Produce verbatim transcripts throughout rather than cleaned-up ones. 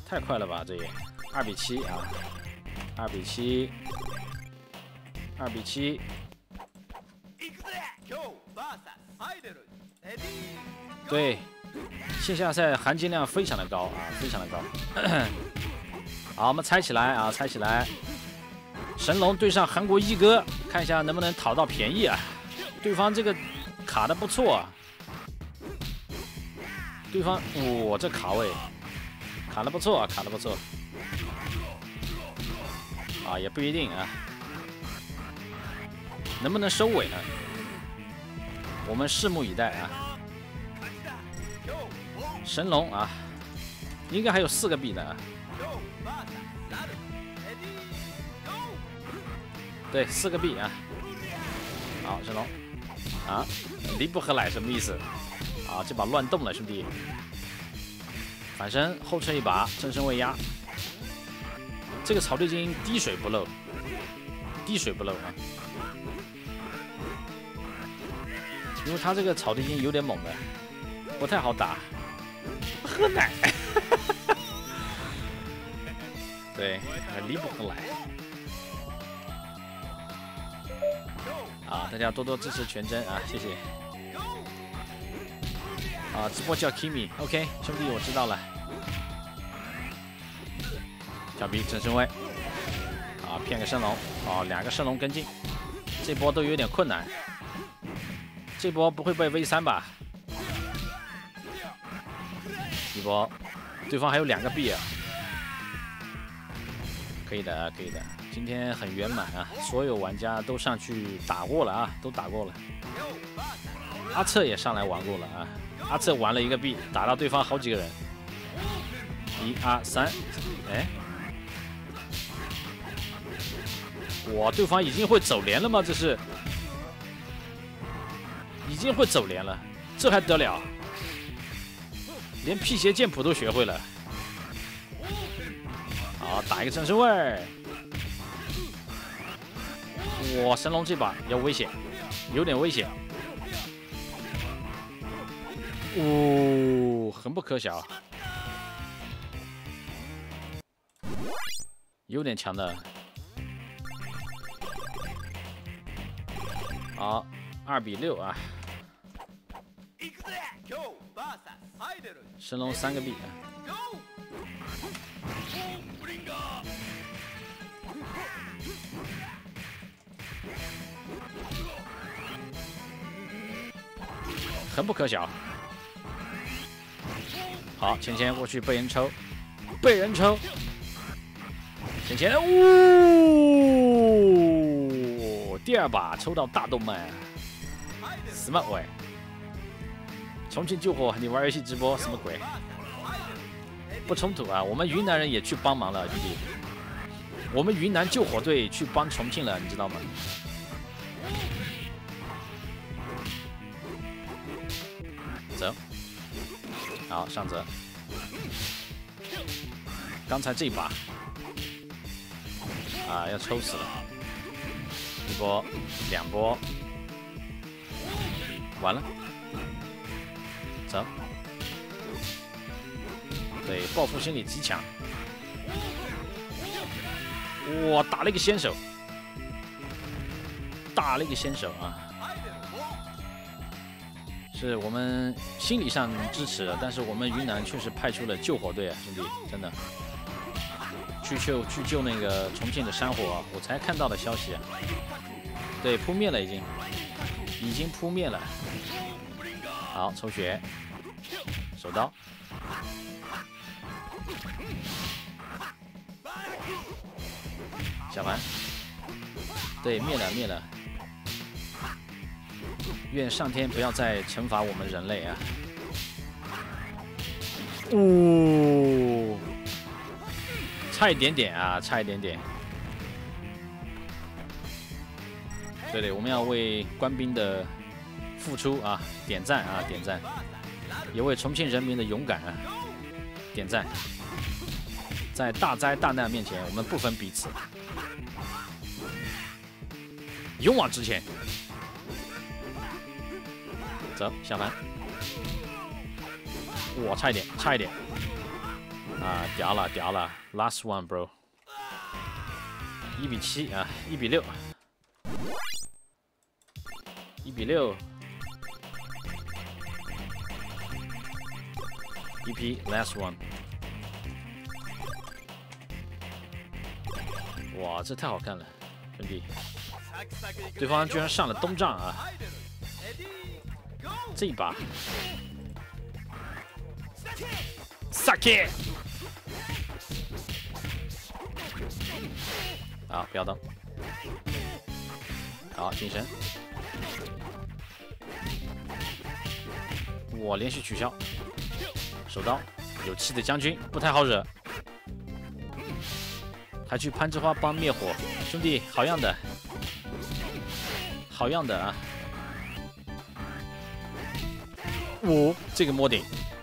太快了吧，这也二比七啊，二比七，二比七。对，线下赛含金量非常的高啊，非常的高。好，我们猜起来啊，猜起来。神龙对上韩国一哥，看一下能不能讨到便宜啊？对方这个卡的不错啊。 对方，哇、哦，这卡位卡的不错啊，卡的不错啊，也不一定啊，能不能收尾呢？我们拭目以待啊。神龙啊，应该还有四个币的啊。对，四个币啊。好，神龙啊，离不合奶什么意思？ 啊，这把乱动了，兄弟！反身后撤一把，正身位压。这个草地精滴水不漏，滴水不漏啊！因为他这个草地精有点猛的，不太好打。喝奶，对，离不喝奶。啊，大家多多支持全真啊，谢谢。 啊，直播叫 Kimi，OK， 兄弟，我知道了。小 B 正身位，啊，骗个升龙，哦，两个升龙跟进，这波都有点困难。这波不会被 V 三吧？一波，对方还有两个 B 啊，可以的，可以的。今天很圆满啊，所有玩家都上去打过了啊，都打过了。阿策也上来玩过了啊。 阿策玩了一个币，打到对方好几个人。一二三，哎，哇，对方已经会走连了吗？这是，已经会走连了，这还得了？连辟邪剑谱都学会了。好，打一个正身位。哇，神龙这把要危险，有点危险。 哦，很不可小，有点强的。好，二比六啊。神龙三个币啊。很不可小。 好，钱钱过去被人抽，被人抽，钱钱，呜，第二把抽到大动脉 ，smart 喂，重庆救火，你玩游戏直播什么鬼？不冲突啊，我们云南人也去帮忙了，兄弟，我们云南救火队去帮重庆了，你知道吗？走。 好，上泽。刚才这一把啊，要抽死了！一波，两波，完了，走。对，报复心理极强。哇，打了一个先手，打了一个先手啊！ 是我们心理上支持，但是我们云南确实派出了救火队啊，兄弟，真的去救去救那个重庆的山火、啊，我才看到的消息啊。对，扑灭了已经，已经扑灭了。好，抽血，手刀，下盘，对，灭了灭了。 愿上天不要再惩罚我们人类啊！哦，差一点点啊，差一点点。对对，我们要为官兵的付出啊点赞啊点赞，也为重庆人民的勇敢啊点赞。在大灾大难面前，我们不分彼此，勇往直前。 走，下盘。哇，差一点，差一点。 啊，屌了屌了 ，last one bro， 一比七啊，一比六，一比六 ，E P last one， 哇，这太好看了，兄弟，对方居然上了东丈啊，这一把 ，Saki。 啊，不要动！好，近身。我连续取消，手刀，有气的将军不太好惹，还去攀枝花帮灭火，兄弟，好样的，好样的啊！五，这个摸顶，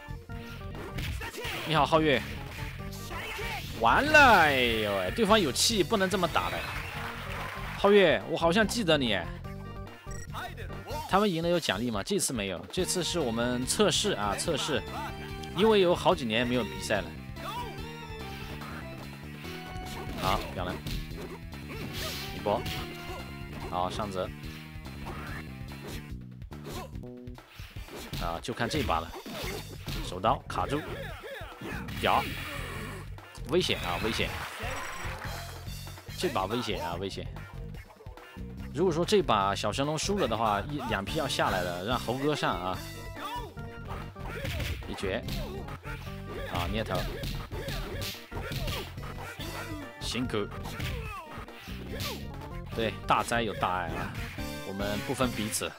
你好，皓月。 完了，哎呦喂，对方有气，不能这么打的。皓月，我好像记得你。他们赢了有奖励吗？这次没有，这次是我们测试啊，测试，因为有好几年没有比赛了。好，漂亮，一波，好上泽。啊，就看这把了，手刀卡住，屌。 危险啊，危险！这把危险啊，危险！如果说这把小神龙输了的话，一两批要下来的，让猴哥上啊！一绝啊，捏头，辛苦。对，大灾有大爱啊，我们不分彼此。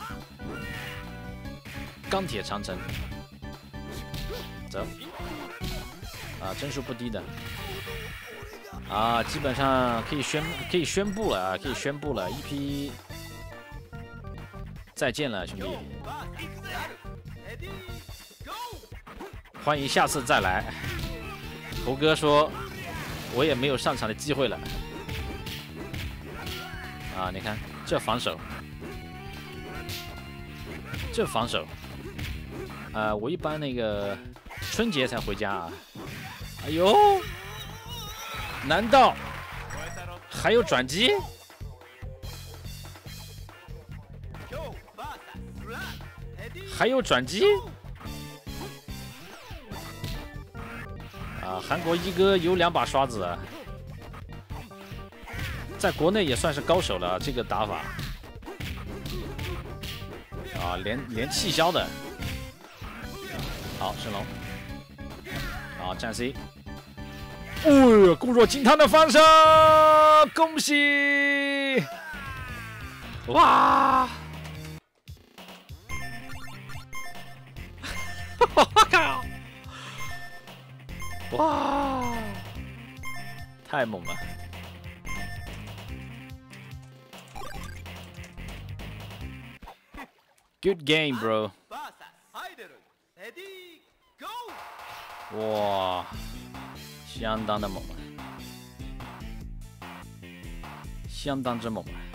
钢铁长城，走。 啊，帧数不低的，啊，基本上可以宣可以宣布了啊，可以宣布了，一批再见了，兄弟，欢迎下次再来。猴哥说，我也没有上场的机会了，啊，你看这防守，这防守，啊，我一般那个春节才回家啊。 哎呦，难道还有转机？还有转机？啊，韩国一哥有两把刷子，在国内也算是高手了。这个打法，啊，连连气消的。好，神龙。 好，战 C， 哦呦，固若金汤的翻身，恭喜！哇！哇！太猛了 ！Good game, bro. 哇，相当的猛啊，相当之猛啊！